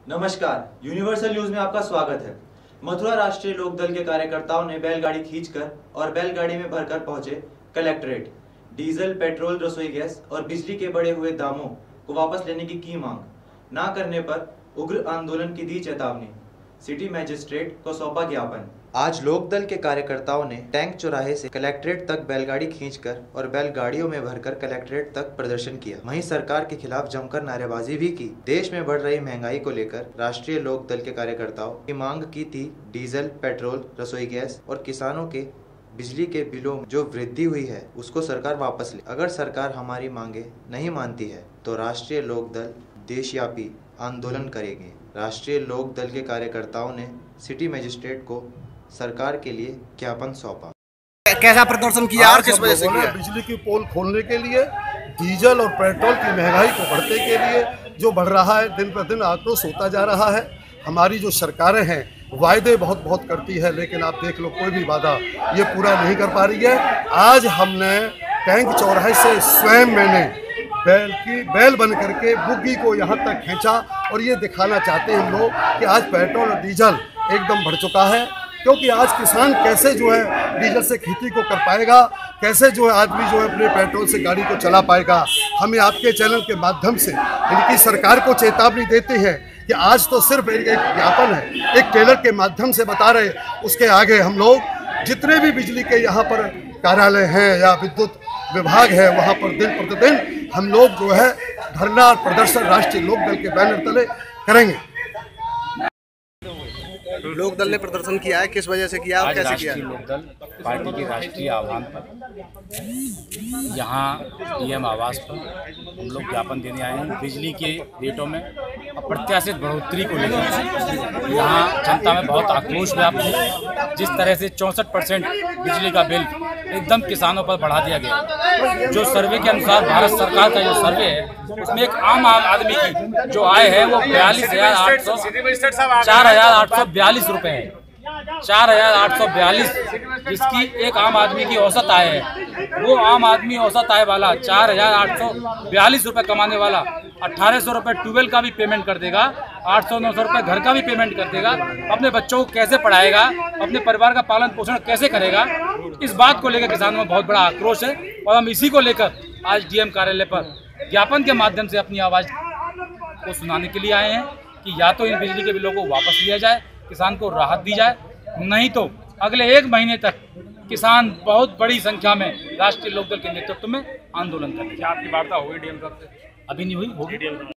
नमस्कार, universal news में आपका स्वागत है। मथुरा राष्ट्रीय लोकदल के कार्यकर्ताओं ने बैलगाड़ी खींचकर और बैलगाड़ी में भरकर पहुंचे कलेक्ट्रेट। डीजल, पेट्रोल, रसोई गैस और बिजली के बढ़े हुए दामों को वापस लेने की मांग न करने पर उग्र आंदोलन की दी चेतावनी। सिटी मजिस्ट्रेट को सौंपा ज्ञापन। आज लोकदल के कार्यकर्ताओं ने टैंक चौराहे से कलेक्ट्रेट तक बैलगाड़ी खींचकर और बैलगाड़ियों में भरकर कलेक्ट्रेट तक प्रदर्शन किया। वहीं सरकार के खिलाफ जमकर नारेबाजी भी की। देश में बढ़ रही महंगाई को लेकर राष्ट्रीय लोकदल के कार्यकर्ताओं की मांग की थी डीजल, पेट्रोल, रसोई गैस और किसानों के बिजली के बिलों में जो वृद्धि हुई है उसको सरकार वापस ले। अगर सरकार हमारी मांगे नहीं मानती है तो राष्ट्रीय लोकदल देशव्यापी आंदोलन करेंगे। राष्ट्रीय लोकदल के कार्यकर्ताओं ने सिटी मजिस्ट्रेट को सरकार के लिए ज्ञापन सौंपा। कैसा प्रदर्शन किया और किस वजह से किया? बिजली की पोल खोलने के लिए, डीजल और पेट्रोल की महंगाई को बढ़ने के लिए जो बढ़ रहा है, दिन प्रतिदिन आक्रोश होता जा रहा है। हमारी जो सरकारें हैं वायदे बहुत करती है, लेकिन आप देख लो कोई भी वादा ये पूरा नहीं कर पा रही है। आज हमने टैंक चौराहे से स्वयं मैंने बैल बन करके बुग्गी को यहाँ तक खींचा और ये दिखाना चाहते हैं हम लोग कि आज पेट्रोल और डीजल एकदम बढ़ चुका है। क्योंकि आज किसान कैसे जो है डीजल से खेती को कर पाएगा, कैसे जो है आदमी जो है अपने पेट्रोल से गाड़ी को चला पाएगा। हमें आपके चैनल के माध्यम से इनकी सरकार को चेतावनी देते हैं कि आज तो सिर्फ एक ज्ञापन है, एक ट्रेलर के माध्यम से बता रहे, उसके आगे हम लोग जितने भी बिजली के यहाँ पर कार्यालय हैं या विद्युत विभाग है वहाँ पर दिन प्रतिदिन हम लोग जो है धरना और प्रदर्शन राष्ट्रीय लोकदल के बैनर तले करेंगे। लोकदल ने प्रदर्शन किया है, किस वजह से किया और कैसे किया? राष्ट्रीय लोकदल पार्टी के राष्ट्रीय आह्वान पर यहाँ डीएम आवास पर हम लोग ज्ञापन देने आए हैं। बिजली के रेटों में अप्रत्याशित बढ़ोतरी को लेकर यहाँ जनता में बहुत आक्रोश व्याप्त है। जिस तरह से 64% बिजली का बिल एकदम किसानों पर बढ़ा दिया गया। जो सर्वे के अनुसार भारत सरकार का जो सर्वे है उसमें एक आम आदमी की जो आय है वो 4,842 रुपये है। 4,842 जिसकी एक आम आदमी की औसत आय है, वो आम आदमी औसत आय वाला 4,842 रुपये कमाने वाला 1,800 रुपये ट्यूबवेल का भी पेमेंट कर देगा, 800-900 रुपये घर का भी पेमेंट कर देगा। अपने बच्चों को कैसे पढ़ाएगा, अपने परिवार का पालन पोषण कैसे करेगा? इस बात को लेकर किसानों में बहुत बड़ा आक्रोश है और हम इसी को लेकर आज डीएम कार्यालय पर ज्ञापन के माध्यम से अपनी आवाज़ को सुनाने के लिए आए हैं कि या तो इन बिजली के बिलों को वापस लिया जाए, किसान को राहत दी जाए, नहीं तो अगले 1 महीने तक किसान बहुत बड़ी संख्या में राष्ट्रीय लोकदल के नेतृत्व में आंदोलन करेंगे। क्या आपकी वार्ता होगी डीएम साहब से? अभी नहीं हुई, होगी।